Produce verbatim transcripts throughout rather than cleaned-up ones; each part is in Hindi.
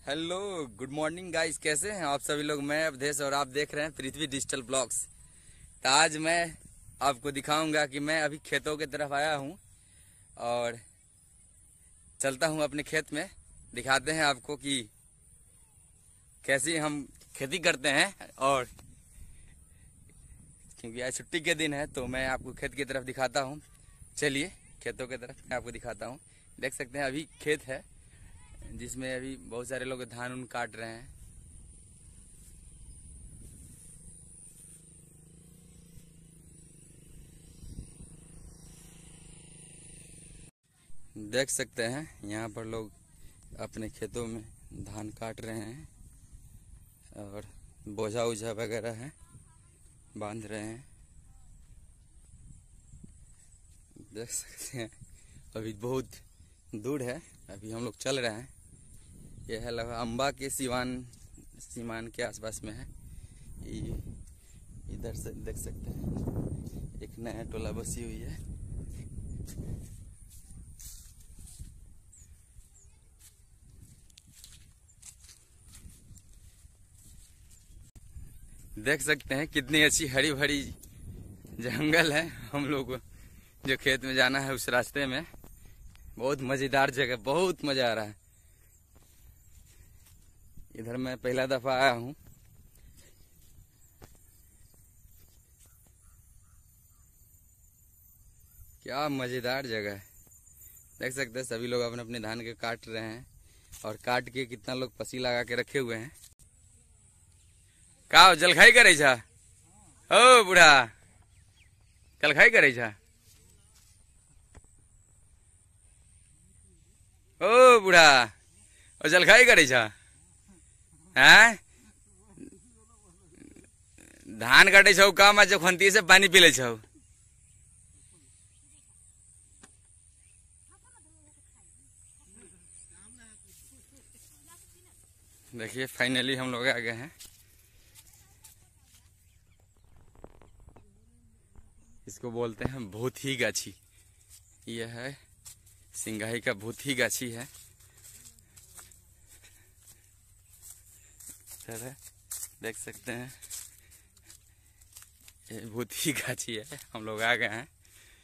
हेलो गुड मॉर्निंग गाइस, कैसे हैं आप सभी लोग। मैं अवधेश और आप देख रहे हैं पृथ्वी डिजिटल ब्लॉग्स। तो आज मैं आपको दिखाऊंगा कि मैं अभी खेतों की तरफ आया हूं और चलता हूं अपने खेत में। दिखाते हैं आपको कि कैसी हम खेती करते हैं। और क्योंकि आज छुट्टी के दिन है तो मैं आपको खेत की तरफ दिखाता हूं। चलिए खेतों की तरफ मैं आपको दिखाता हूं। देख सकते हैं अभी खेत है जिसमें अभी बहुत सारे लोग धान उन काट रहे हैं। देख सकते हैं यहाँ पर लोग अपने खेतों में धान काट रहे हैं और बोझा उझा वगैरह है बांध रहे हैं। देख सकते हैं अभी बहुत दूर है, अभी हम लोग चल रहे हैं। यह है लगभग अम्बा के सिवान सीमान के आसपास में है। इधर से देख सकते हैं एक नया टोला बसी हुई है। देख सकते हैं कितनी अच्छी हरी भरी जंगल है। हम लोग जो खेत में जाना है उस रास्ते में बहुत मजेदार जगह, बहुत मजा आ रहा है। इधर मैं पहला दफा आया हूँ। क्या मजेदार जगह है। देख सकते हैं सभी लोग अपने अपने धान के काट रहे हैं और काट के कितना लोग पसी लगा के रखे हुए हैं। का जलखाई करे छा ओ बूढ़ा, जलखाई करे छा ओ बूढ़ा, और जलखाई करे छा हैं? धान काटे छौ काम आज खंती से पानी पी ले छौ। देखिए फाइनली हम लोग आ गए हैं। इसको बोलते हैं भूथी गाछी। यह है सिंगाई का भूथी गाछी है। देख सकते हैं ये भूथी गाछी है। हम लोग आ गए हैं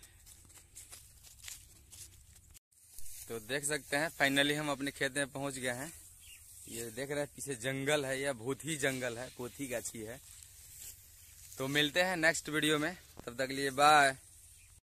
तो देख सकते हैं फाइनली हम अपने खेत में पहुंच गए हैं। ये देख रहे हैं पीछे जंगल है, यह भूथी जंगल है, भूथी गाछी है। तो मिलते हैं नेक्स्ट वीडियो में, तब तक लिए बाय।